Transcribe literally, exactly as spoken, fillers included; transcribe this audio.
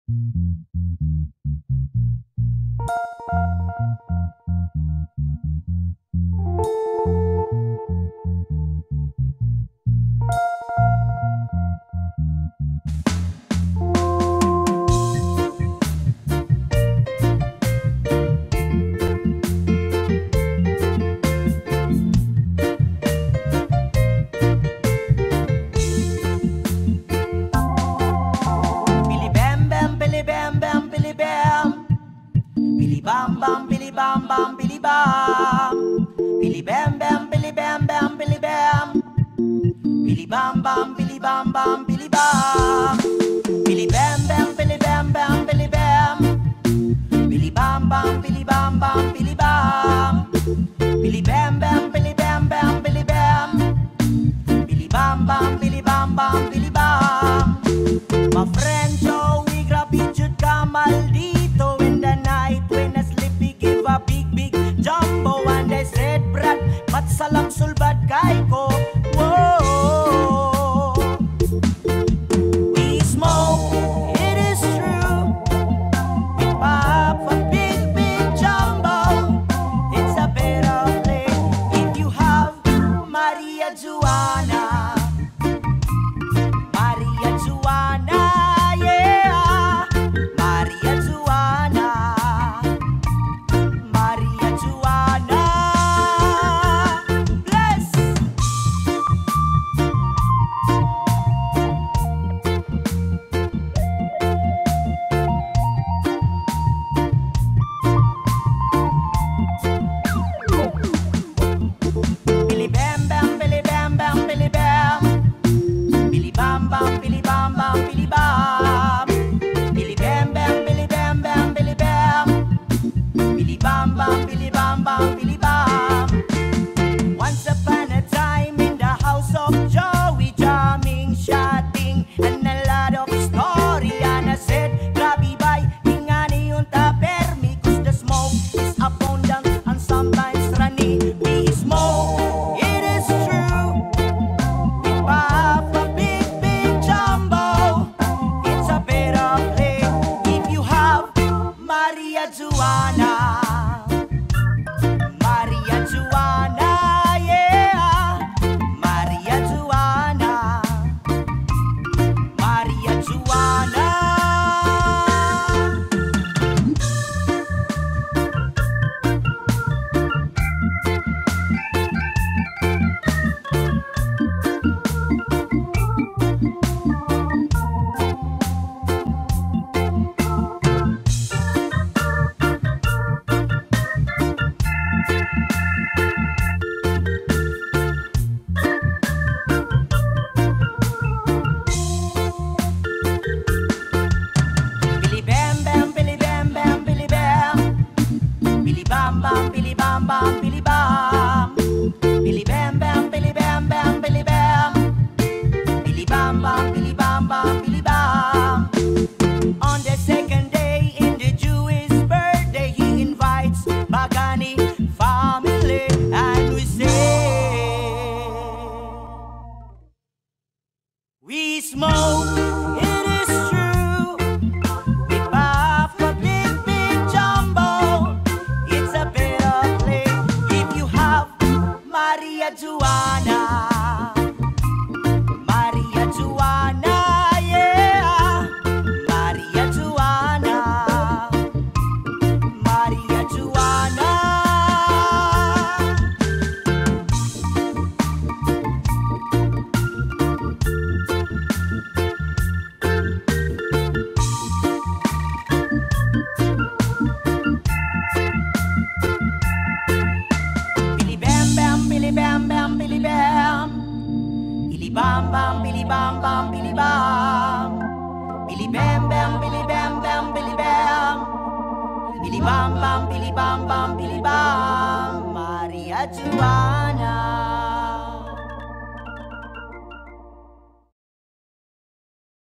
Bam bam billy bam bam billy bam, billy bam bam billy bam bam billy bam, billy bam bam billy bam bam billy bam, billy bam bam billy bam bam billy bam, billy bam bam billy bam bam billy bam, billy bam bam billy bam bam billy bam, billy bam bam billy bam bam billy bam. My friend Joey grab it should come maldito in the night when I sleepy give a big big jumbo and I said Brad but salam sulbad kay ko. Whoa, we smoke, it is true. We pop a big big jumbo. It's a better play if you have Mariajuana. Mariajuana, yeah, Mariajuana, Mariajuana, bless. Billy bam bam, billy bam bam, billy bam. Billy bam bam, billy bam bam, billy bam. Billy bam bam, billy bam bam, billy bam. Billy bam bam, billy bam bam, billy bam. Once upon a time in the house of Joey, jamming, shouting, and a lot of story. And I said, grabe bay, ingani yung tapermi, cause the smoke is abundant and sometimes runny. We smoke, it is true. We pop a big, big jumbo. It's a better play if you have Mariajuana. Mariajuana, yeah. Mariajuana. Mariajuana. Billy bam bam, billy bam bam, billy bam. Billy bam bam, billy bam bam, billy bam. Billy bam bam, billy bam bam, billy bam. Billy bam bam, billy bam bam, billy bam. On the second day in the Jewish birthday, he invites Bagani family, and we say, we smoke, it is true. We pop a big, big jumbo. It's a better play if you have Mariajuana. Mariajuana, yeah. Mariajuana. Mariajuana. Billy bam bam, billy bam bam, billy bam. Billy bam bam, billy bam bam, billy bam. Billy bam bam, billy bam bam, billy bam. Billy bam bam, billy bam bam, billy bam.